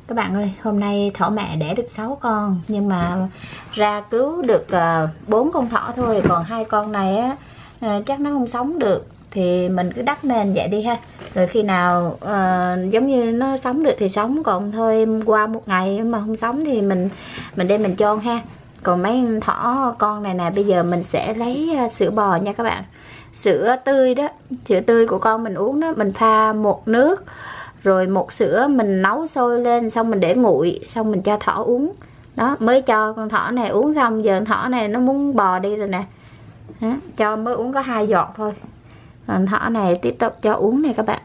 Các bạn ơi, hôm nay thỏ mẹ đẻ được 6 con nhưng mà ra cứu được 4 con thỏ thôi, còn 2 con này á chắc nó không sống được, thì mình cứ đắp nền vậy đi ha. Rồi khi nào giống như nó sống được thì sống, còn thôi qua một ngày mà không sống thì mình đem mình chôn ha. Còn mấy thỏ con này nè, bây giờ mình sẽ lấy sữa bò nha các bạn. Sữa tươi đó, sữa tươi của con mình uống đó, mình pha một nước rồi một sữa mình nấu sôi lên, xong mình để nguội, xong mình cho thỏ uống. Đó, mới cho con thỏ này uống xong, giờ con thỏ này nó muốn bò đi rồi nè. Đó, cho mới uống có 2 giọt thôi. Còn thỏ này tiếp tục cho uống này các bạn.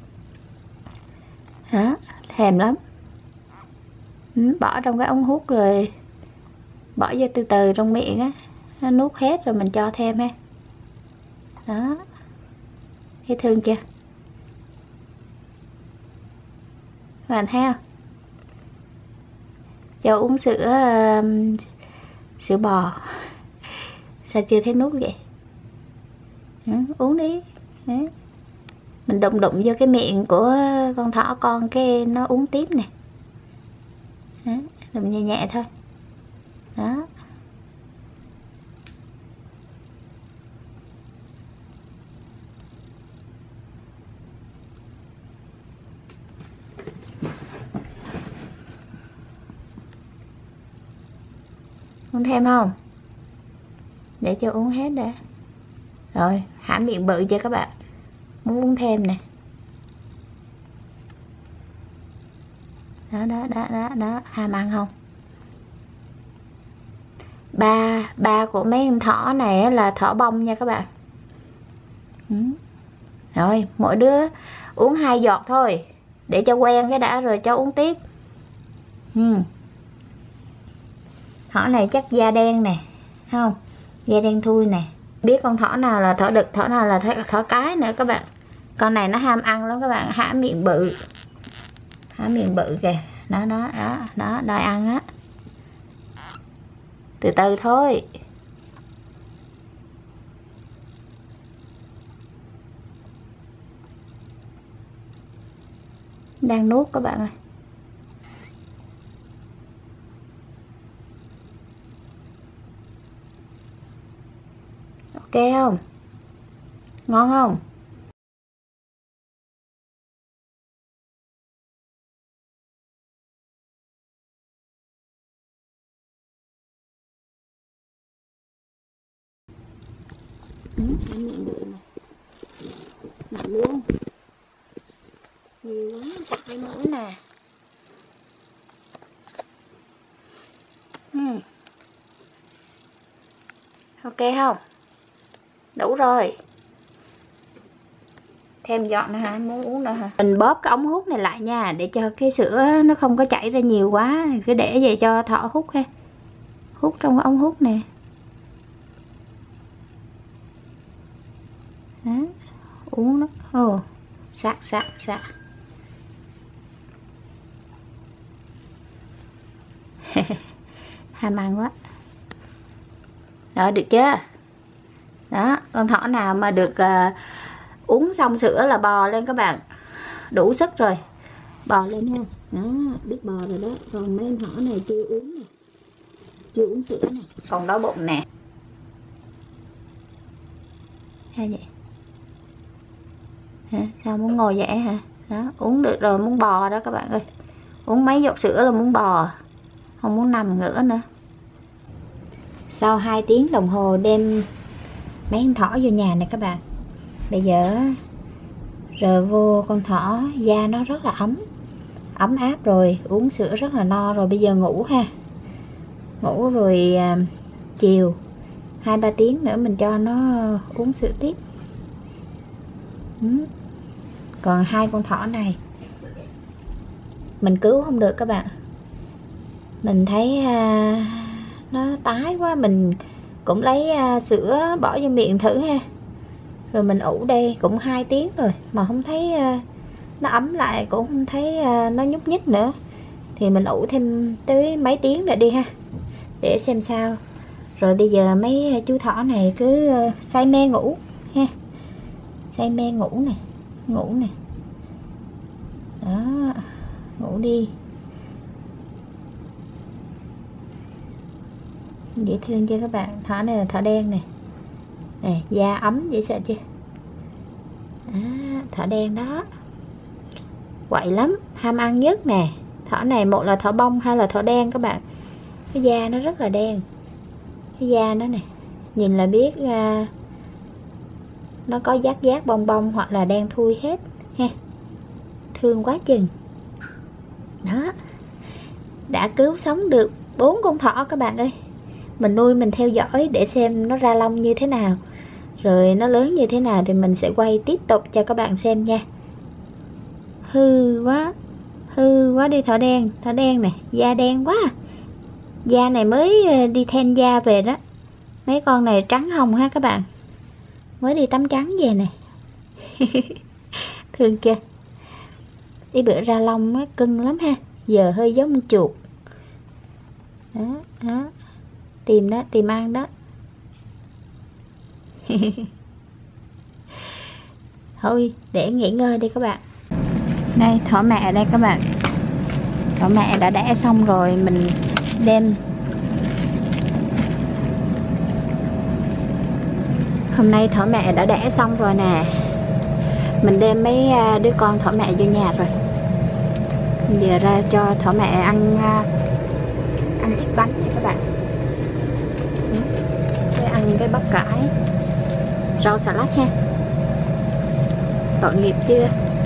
Đó, thèm lắm. Bỏ trong cái ống hút rồi bỏ vô từ từ trong miệng á, nó nuốt hết rồi mình cho thêm ha. Đó, thấy thương chưa? Bạn thấy không? Cho uống sữa sữa bò. Sao chưa thấy nuốt vậy? Uống đi. Mình đụng đụng vô cái miệng của con thỏ con cái nó uống tiếp nè. Đụng nhẹ nhẹ thôi. Đó. Uống thêm không? Để cho uống hết đã. Rồi, há miệng bự cho các bạn. Muốn uống thêm nè. Đó, ham ăn không? Ba của mấy con thỏ này là thỏ bông nha các bạn. Rồi, mỗi đứa uống 2 giọt thôi, để cho quen cái đã rồi cho uống tiếp. Thỏ này chắc da đen nè, không? Da đen thui nè. Biết con thỏ nào là thỏ đực, thỏ nào là thỏ cái nữa các bạn. Con này nó ham ăn lắm các bạn, há miệng bự. Há miệng bự kìa. Đó, đòi ăn á. Từ từ thôi. Đang nuốt các bạn ơi. Ok không? Ngon không? Miệng bự này. Nặng luôn. Nhiều quá, chặt cái mũi nè. Ok không? Đủ rồi. Thêm giọt nữa hả? Muốn uống nữa hả? Mình bóp cái ống hút này lại nha, để cho cái sữa nó không có chảy ra nhiều quá. Cứ để vậy cho thỏ hút ha. Hút trong cái ống hút nè. Đó. Uống nó. Sạc. Ham ăn quá. Rồi, được chưa? Đó, con thỏ nào mà được uống xong sữa là bò lên các bạn. Đủ sức rồi. Bò lên ha. Đó, biết bò rồi đó. Còn mấy con thỏ này chưa uống nè. Chưa uống sữa nè. Còn đói bụng nè. Sao vậy? Hả? Sao muốn ngồi dậy hả? Đó, uống được rồi muốn bò đó các bạn ơi. Uống mấy giọt sữa là muốn bò. Không muốn nằm nữa nữa. Sau 2 tiếng đồng hồ đem mấy con thỏ vô nhà này các bạn. Bây giờ rờ vô con thỏ, da nó rất là ấm áp rồi, uống sữa rất là no rồi. Bây giờ ngủ ha. Ngủ rồi chiều 2-3 tiếng nữa mình cho nó uống sữa tiếp. Còn 2 con thỏ này mình cứu không được các bạn. Mình thấy nó tái quá, mình cũng lấy sữa bỏ vô miệng thử ha. Rồi mình ủ đây cũng 2 tiếng rồi mà không thấy nó ấm lại, cũng không thấy nó nhúc nhích nữa. Thì mình ủ thêm tới mấy tiếng nữa đi ha, để xem sao. Rồi bây giờ mấy chú thỏ này cứ say mê ngủ ha. Say mê ngủ nè. Đó, ngủ đi. Dễ thương chưa các bạn? Thỏ này là thỏ đen này. Này, da ấm dễ sợ chưa? Thỏ đen đó. Quậy lắm, ham ăn nhất nè. Thỏ này một là thỏ bông, hai là thỏ đen các bạn. Cái da nó rất là đen. Cái da nó nè, nhìn là biết nó có giác giác bông bông hoặc là đen thui hết ha. Thương quá chừng. Đó. Đã cứu sống được 4 con thỏ các bạn ơi. Mình nuôi mình theo dõi để xem nó ra lông như thế nào, rồi nó lớn như thế nào thì mình sẽ quay tiếp tục cho các bạn xem nha. Hư quá đi thỏ đen này, da đen quá. Da này mới đi then da về đó. Mấy con này trắng hồng ha các bạn, mới đi tắm trắng về này. Thương chưa? Đi bữa ra lông á, cưng lắm ha. Giờ hơi giống chuột đó, đó. Tìm đó, tìm ăn đó. Thôi để nghỉ ngơi đi các bạn. Đây thỏ mẹ đây các bạn. Thỏ mẹ đã đẻ xong rồi, mình đem. Hôm nay thỏ mẹ đã đẻ xong rồi nè. Mình đem mấy đứa con thỏ mẹ vô nhà rồi. Giờ ra cho thỏ mẹ ăn ít bánh nha các bạn. Để ăn cái bắp cải, rau xà lách ha. Tội nghiệp chưa?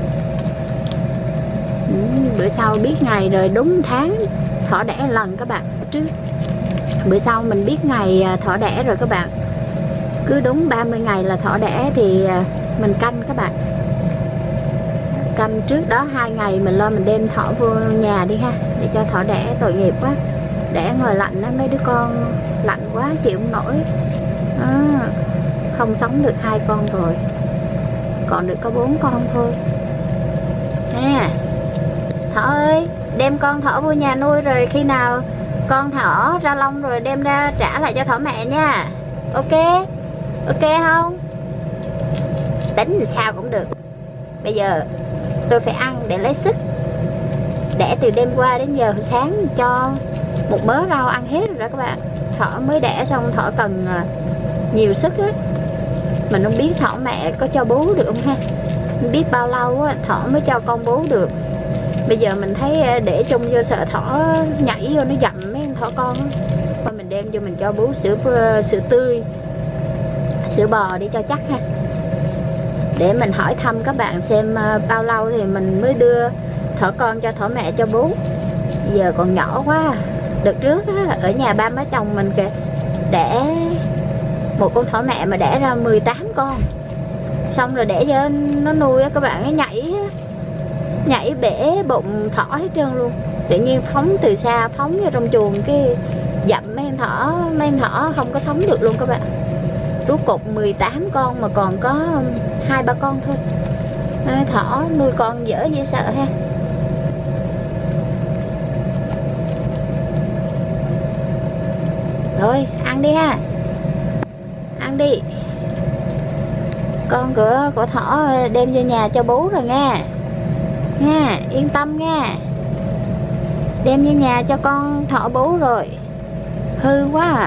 Bữa sau biết ngày rồi, đúng tháng thỏ đẻ lần các bạn. Trước bữa sau mình biết ngày thỏ đẻ rồi các bạn. Cứ đúng 30 ngày là thỏ đẻ thì mình canh các bạn. Canh trước đó 2 ngày mình lo mình đem thỏ vô nhà đi ha, để cho thỏ đẻ. Tội nghiệp quá, đẻ ngoài lạnh á, mấy đứa con lạnh quá chịu không nổi. Không sống được 2 con rồi, còn được có 4 con thôi ha. Thỏ ơi, đem con thỏ vô nhà nuôi rồi khi nào con thỏ ra lông rồi đem ra trả lại cho thỏ mẹ nha. Ok, ok không? Tính sao cũng được. Bây giờ tôi phải ăn để lấy sức. Đẻ từ đêm qua đến giờ sáng cho một mớ rau ăn hết rồi đó các bạn. Thỏ mới đẻ xong, thỏ cần nhiều sức á. Mình không biết thỏ mẹ có cho bú được không ha. Không biết bao lâu á, thỏ mới cho con bú được. Bây giờ mình thấy để chung vô sợ thỏ nhảy vô nó dặm mấy con thỏ con á. Thôi mình đem vô mình cho bú sữa tươi, sữa bò đi cho chắc ha. Để mình hỏi thăm các bạn xem bao lâu thì mình mới đưa thỏ con cho thỏ mẹ cho bú. Giờ còn nhỏ quá. Đợt trước á, ở nhà ba má chồng mình kìa, đẻ một con thỏ mẹ mà đẻ ra 18 con. Xong rồi để cho nó nuôi á các bạn, ấy nhảy bể bụng thỏ hết trơn luôn. Tự nhiên phóng từ xa, phóng vô trong chuồng cái dặm mấy em thỏ không có sống được luôn các bạn. Rốt cục 18 con mà còn có 2-3 con thôi. Thỏ nuôi con dở dễ sợ ha. Rồi ăn đi ha, ăn đi. Con của thỏ đem vô nhà cho bú rồi nha. Nha, yên tâm nha. Đem vô nhà cho con thỏ bú rồi. Hư quá à.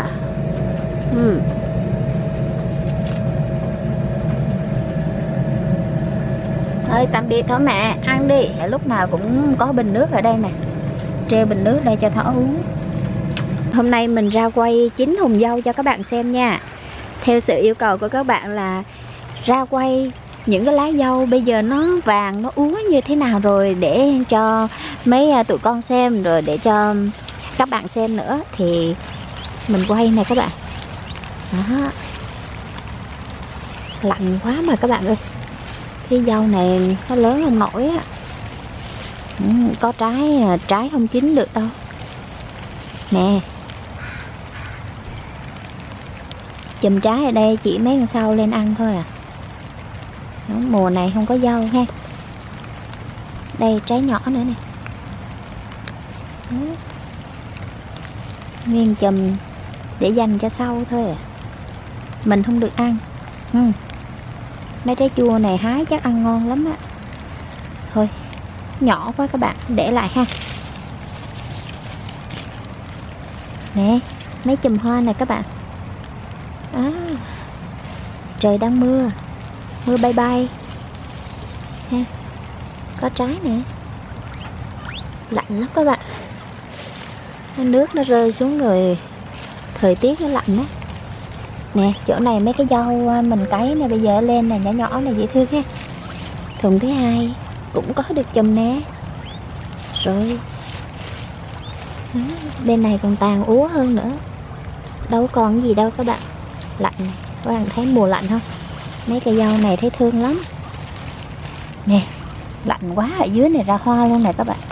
Thôi tạm biệt thỏ mẹ, ăn đi. Lúc nào cũng có bình nước ở đây nè. Treo bình nước đây cho thỏ uống. Hôm nay mình ra quay chín hùng dâu cho các bạn xem nha. Theo sự yêu cầu của các bạn là ra quay những cái lá dâu bây giờ nó vàng, nó úa như thế nào rồi, để cho mấy tụi con xem, rồi để cho các bạn xem nữa. Thì mình quay nè các bạn. Đó. Lạnh quá mà các bạn ơi. Cái dâu này nó lớn không nổi á. Có trái không chín được đâu. Nè. Chùm trái ở đây chỉ mấy con sau lên ăn thôi à. Đó, mùa này không có dâu ha. Đây trái nhỏ nữa nè. Đó. Nguyên chùm để dành cho sau thôi à. Mình không được ăn. Mấy trái chua này hái chắc ăn ngon lắm á. Thôi nhỏ quá các bạn, để lại ha. Nè, mấy chùm hoa này các bạn. À, trời đang mưa, mưa bay bay ha. Có trái nè, lạnh lắm các bạn. Nước nó rơi xuống rồi, thời tiết nó lạnh á. Nè, chỗ này mấy cái rau mình cấy nè, bây giờ lên nè, nhỏ nhỏ này dễ thương ha. Thùng thứ hai cũng có được chùm nè. Rồi bên này còn tàn úa hơn nữa, đâu còn gì đâu các bạn. Lạnh này, các bạn thấy mùa lạnh không? Mấy cây rau này thấy thương lắm nè. Lạnh quá, ở dưới này ra hoa luôn này các bạn.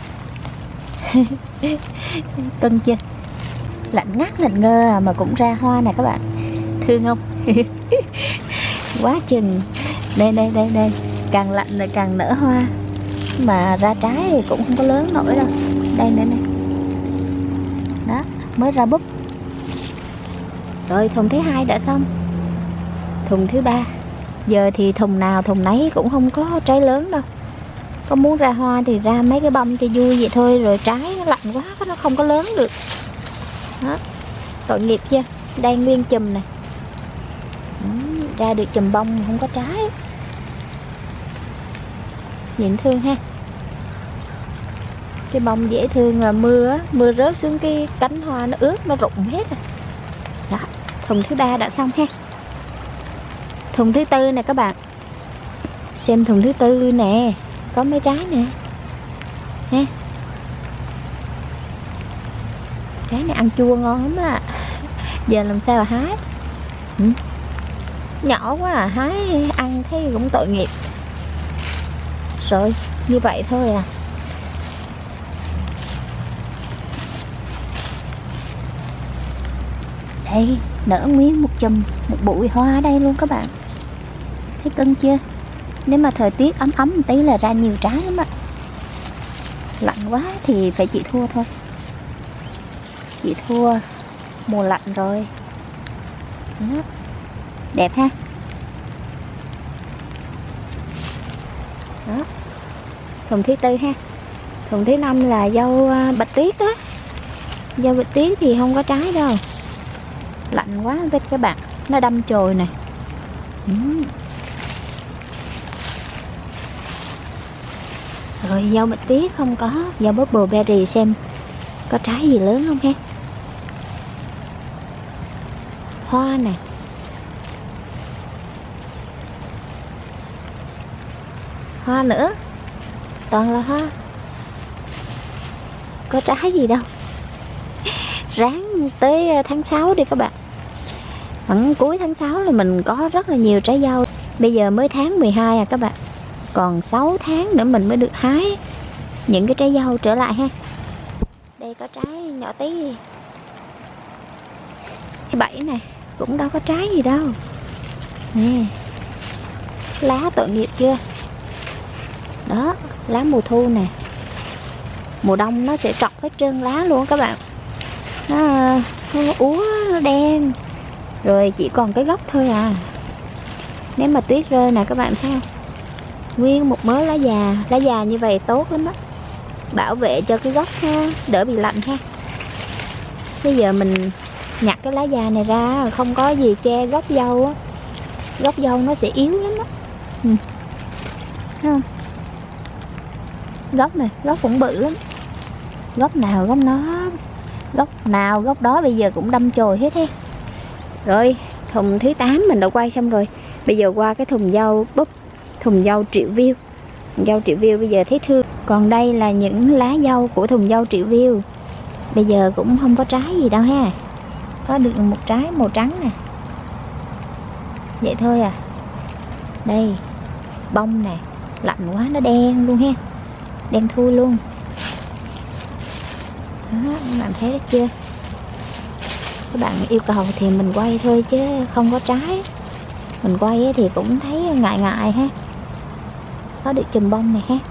Cưng chưa? Lạnh ngắt lạnh ngơ mà cũng ra hoa nè các bạn. Thương không? Quá chừng. Đây đây đây đây, càng lạnh là càng nở hoa, mà ra trái thì cũng không có lớn nổi đâu. Đây đây này, đó, mới ra búp. Rồi thùng thứ hai đã xong. Thùng thứ ba, giờ thì thùng nào thùng nấy cũng không có trái lớn đâu. Có muốn ra hoa thì ra mấy cái bông cho vui vậy thôi, rồi trái nó lạnh quá nó không có lớn được. Đó, tội nghiệp chưa. Đây nguyên chùm này, ra được chùm bông không có trái, nhìn thương ha. Cái bông dễ thương mà mưa rớt xuống cái cánh hoa nó ướt, nó rụng hết rồi. Đó, thùng thứ ba đã xong ha. Thùng thứ tư nè các bạn. Xem thùng thứ tư nè, có mấy trái nè ha. Trái này ăn chua ngon lắm á. Giờ làm sao mà hái. Nhỏ quá à, hái ăn thấy cũng tội nghiệp. Rồi như vậy thôi à. Đây, nở nguyên một chùm, một bụi hoa đây luôn các bạn. Thấy cưng chưa? Nếu mà thời tiết ấm ấm một tí là ra nhiều trái lắm ạ. Lạnh quá thì phải chịu thua thôi. Chịu thua, mùa lạnh rồi. Đó, đẹp ha. Đó, thùng thứ tư ha. Thùng thứ năm là dâu bạch tuyết đó. Dâu bạch tuyết thì không có trái đâu, lạnh quá các bạn, nó đâm chồi này. Rồi dâu bạch tuyết không có. Dâu bubble berry xem có trái gì lớn không ha. Hoa nè, hoa nữa, toàn là hoa, có trái gì đâu. Ráng tới tháng 6 đi các bạn. Khoảng cuối tháng 6 là mình có rất là nhiều trái dâu. Bây giờ mới tháng 12 à các bạn, còn 6 tháng nữa mình mới được hái những cái trái dâu trở lại ha. Đây có trái nhỏ tí, cái bẫy này cũng đâu có trái gì đâu nè. Lá tội nghiệp chưa. Đó, lá mùa thu nè. Mùa đông nó sẽ trọc hết trơn lá luôn các bạn. Nó úa, nó đen, rồi chỉ còn cái gốc thôi à. Nếu mà tuyết rơi nè các bạn thấy không, nguyên một mớ lá già như vậy tốt lắm á, bảo vệ cho cái gốc ha, đỡ bị lạnh ha. Bây giờ mình nhặt cái lá già này ra, không có gì che gốc dâu á, gốc dâu nó sẽ yếu lắm á. Thấy không? Gốc này, gốc cũng bự lắm, gốc nào gốc nó, gốc nào gốc đó bây giờ cũng đâm chồi hết ha. Rồi thùng thứ 8 mình đã quay xong rồi. Bây giờ qua cái thùng dâu búp, thùng dâu triệu view. Thùng dâu triệu view bây giờ thấy thương. Còn đây là những lá dâu của thùng dâu triệu view. Bây giờ cũng không có trái gì đâu ha. Có được một trái màu trắng nè, vậy thôi à. Đây, bông nè, lạnh quá nó đen luôn ha, đen thui luôn. Đó, các bạn thấy đó chưa. Các bạn yêu cầu thì mình quay thôi chứ không có trái. Mình quay thì cũng thấy ngại ngại ha. Có được chùm bông này ha.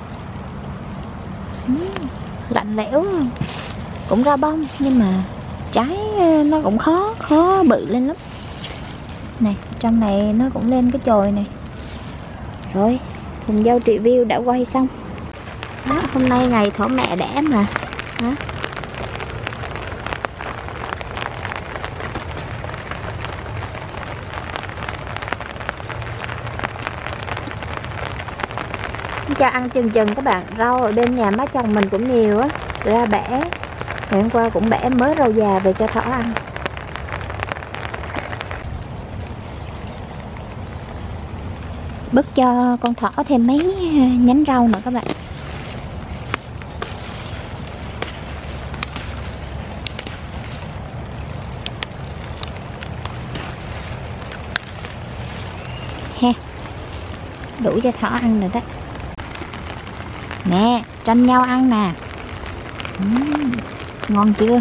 Lạnh lẽo, cũng ra bông nhưng mà trái nó cũng khó bự lên lắm. Này, trong này nó cũng lên cái chồi này. Rồi, thùng dâu triệu view đã quay xong. Đó, hôm nay ngày thổ mẹ đẻ mà. Đó. cho ăn chừng chừng các bạn. Rau ở bên nhà má chồng mình cũng nhiều á, ra bẻ. Ngày hôm qua cũng bẻ mớ rau già về cho thỏ ăn. Bứt cho con thỏ thêm mấy nhánh rau nữa các bạn. Ha, đủ cho thỏ ăn rồi đó. Nè, tranh nhau ăn nè. Ngon chưa?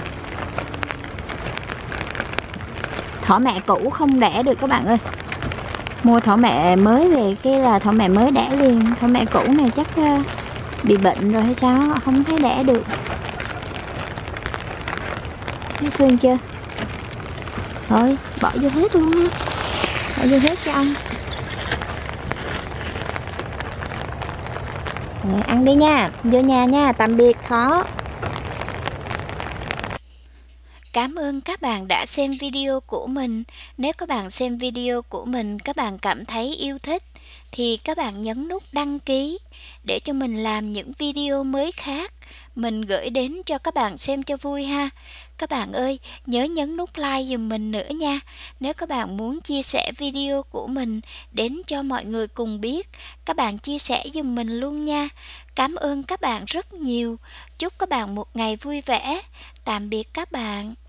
Thỏ mẹ cũ không đẻ được các bạn ơi. Mua thỏ mẹ mới về cái là thỏ mẹ mới đẻ liền. Thỏ mẹ cũ này chắc bị bệnh rồi hay sao, không thấy đẻ được. Thấy thương chưa? Thôi bỏ vô hết luôn ha. Bỏ vô hết cho ăn. Rồi, ăn đi nha. Vô nhà nha. Tạm biệt thỏ. Cảm ơn các bạn đã xem video của mình. Nếu các bạn xem video của mình các bạn cảm thấy yêu thích thì các bạn nhấn nút đăng ký để cho mình làm những video mới khác mình gửi đến cho các bạn xem cho vui ha. Các bạn ơi, nhớ nhấn nút like giùm mình nữa nha. Nếu các bạn muốn chia sẻ video của mình đến cho mọi người cùng biết, các bạn chia sẻ giùm mình luôn nha. Cảm ơn các bạn rất nhiều. Chúc các bạn một ngày vui vẻ. Tạm biệt các bạn.